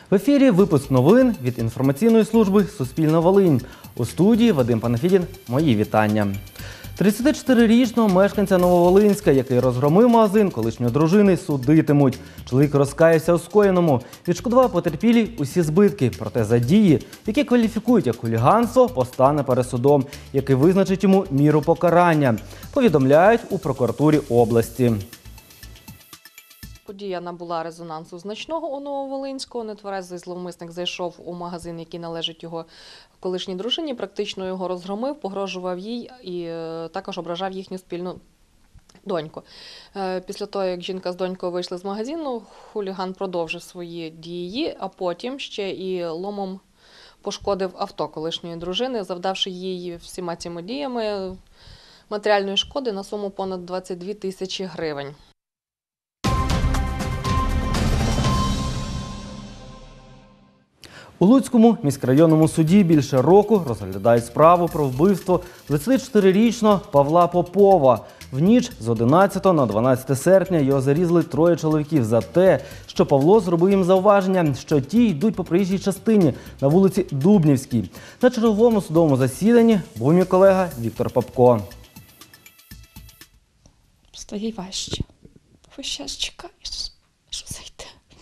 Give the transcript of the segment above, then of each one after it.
В ефірі випуск новин від інформаційної служби «Суспільна Волинь». У студії Вадим Панафідін. Мої вітання. 34-річного мешканця Нововолинська, який розгромив магазин колишньої дружини, судитимуть. Чоловік розкаявся у скоєному. Відшкодував потерпілій усі збитки. Проте за дії, які кваліфікують як хуліганство, постане перед судом, який визначить йому міру покарання. Повідомляють у прокуратурі області. Подія набула резонансу значного у Нововолинську. Нетверезий зловмисник зайшов у магазин, який належить його колишній дружині, практично його розгромив, погрожував їй і також ображав їхню спільну доньку. Після того, як жінка з донькою вийшли з магазину, хуліган продовжив свої дії, а потім ще і ломом пошкодив авто колишньої дружини, завдавши їй всіма цими діями матеріальної шкоди на суму понад 22 тисячі гривень. У Луцькому міськрайонному суді більше року розглядають справу про вбивство 24-річного Павла Попова. В ніч з 11 на 12 серпня його зарізали троє чоловіків за те, що Павло зробив їм зауваження, що ті йдуть по проїжджій частині на вулиці Дубнівській. На черговому судовому засіданні був мій колега Віктор Попко. Стає важче. Весь час чекаєш, що зайде.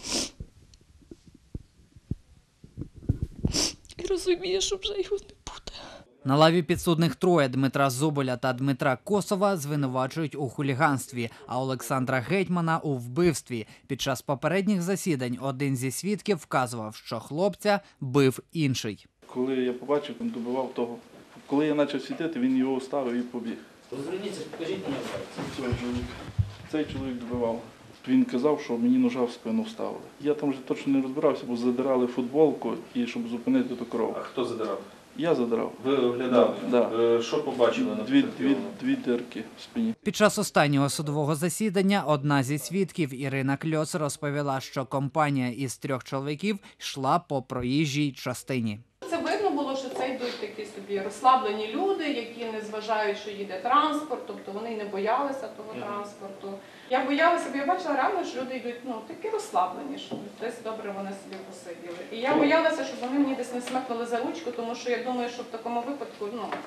І розумієш, що вже його не буде. На лаві підсудних троє – Дмитра Зуболя та Дмитра Косова – звинувачують у хуліганстві, а Олександра Гетьмана – у вбивстві. Під час попередніх засідань один зі свідків вказував, що хлопця бив інший. Коли я побачив, він добивав того. Коли я почав світити, він його оставив і побіг. Розверніться, покажіть мені операцію. Цей чоловік добивав. Він казав, що мені ножа в спину вставили. Я там вже точно не розбирався, бо задирали футболку, і щоб зупинити ту кров. А хто задирав? Я задирав. Ви оглядали? Да. Що побачили на Дві дирки в спині. Під час останнього судового засідання одна зі свідків, Ірина Кльоц, розповіла, що компанія із 3 чоловіків йшла по проїжджій частині. Це видно було, що це йдуть такі собі розслаблені люди, які не зважають, що їде транспорт, тобто вони не боялися того транспорту. Я боялася, бо я бачила реально, що люди йдуть такі розслаблені, що десь добре вони собі посиділи. І я боялася, щоб вони мені десь не смикнули за ручку, тому що я думаю, що в такому випадку,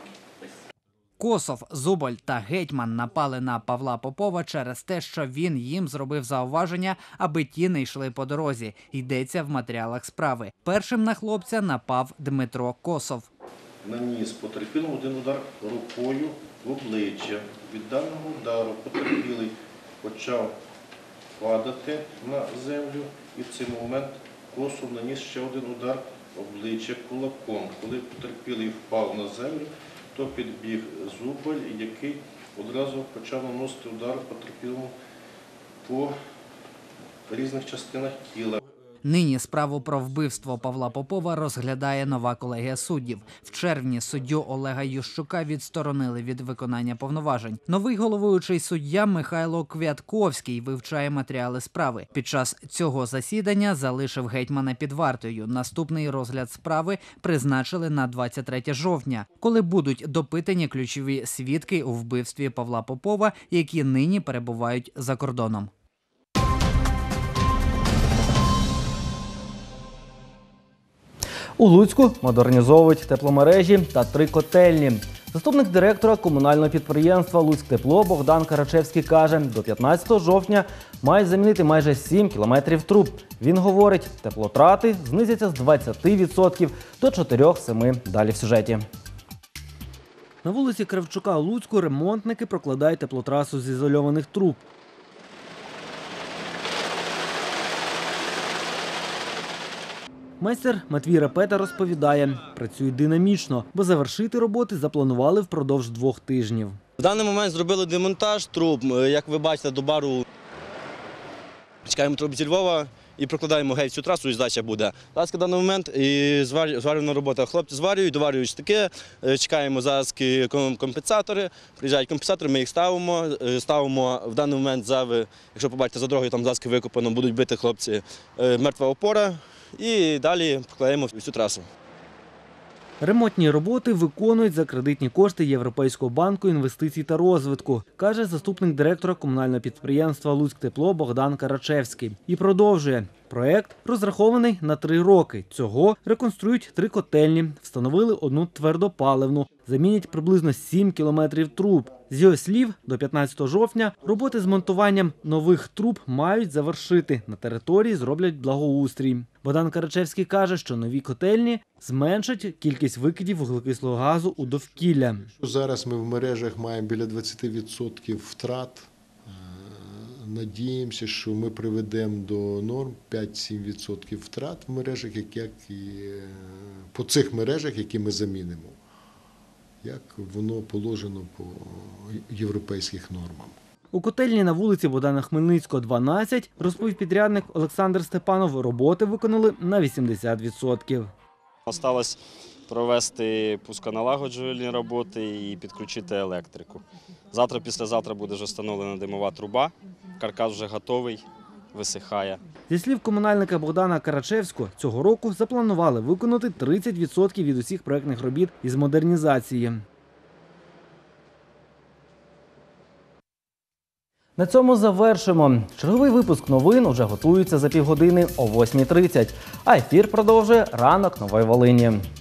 Косов, Зуболь та Гетьман напали на Павла Попова через те, що він їм зробив зауваження, аби ті не йшли по дорозі. Йдеться в матеріалах справи. Першим на хлопця напав Дмитро Косов. Наніс потерпілому один удар рукою в обличчя. Від даного удару потерпілий почав падати на землю, і в цей момент Косов наніс ще один удар обличчя кулаком. Коли потерпілий впав на землю, то підбіг Зуболь, який одразу почав наносити удар потерпілому по різних частинах тіла. Нині справу про вбивство Павла Попова розглядає нова колегія суддів. В червні суддю Олега Ющука відсторонили від виконання повноважень. Новий головуючий суддя Михайло Квятковський вивчає матеріали справи. Під час цього засідання залишив Гетьмана під вартою. Наступний розгляд справи призначили на 23 жовтня, коли будуть допитані ключові свідки у вбивстві Павла Попова, які нині перебувають за кордоном. У Луцьку модернізовують тепломережі та 3 котельні. Заступник директора комунального підприємства «Луцьктепло» Богдан Карачевський каже, до 15 жовтня мають замінити майже 7 кілометрів труб. Він говорить, теплотрати знизяться з 20% до 4-7. Далі в сюжеті. На вулиці Кравчука у Луцьку ремонтники прокладають теплотрасу з ізольованих труб. Майстер Матвій Репета розповідає, працюють динамічно, бо завершити роботи запланували впродовж 2 тижнів. В даний момент зробили демонтаж труб, як ви бачите, до бару чекаємо труб зі Львова і прокладаємо геть цю трасу, і здача буде. Зараз в даний момент і зварювальна робота. Хлопці зварюють, доварюють штики, чекаємо зараз компенсатори, приїжджають компенсатори, ми їх ставимо в даний момент, якщо побачите, за дорогою там заски викопано, будуть бити хлопці, мертва опора. І далі покладаємо всю трасу. Ремонтні роботи виконують за кредитні кошти Європейського банку інвестицій та розвитку, каже заступник директора комунального підприємства «Луцьктепло» Богдан Карачевський. І продовжує. Проект розрахований на 3 роки. Цього реконструюють 3 котельні, встановили 1 твердопаливну, замінять приблизно 7 кілометрів труб. З його слів, до 15 жовтня роботи з монтуванням нових труб мають завершити. На території зроблять благоустрій. Богдан Карачевський каже, що нові котельні зменшать кількість викидів вуглекислого газу у довкілля. Зараз ми в мережах маємо біля 20% втрат. Надіємося, що ми приведемо до норм 5-7% втрат в мережах, по цих мережах, які ми замінимо, як воно положено по європейських нормам. У котельні на вулиці Богдана Хмельницького, 12, розповів підрядник Олександр Степанов, роботи виконали на 80%. Осталось провести пусконалагоджувальні роботи і підключити електрику. Завтра-післязавтра буде вже встановлена димова труба, каркас вже готовий, висихає. Зі слів комунальника Богдана Карачевського, цього року запланували виконати 30% від усіх проєктних робіт із модернізації. На цьому завершимо. Черговий випуск новин уже готується за півгодини о 8:30. А ефір продовжує «Ранок Нової Волині».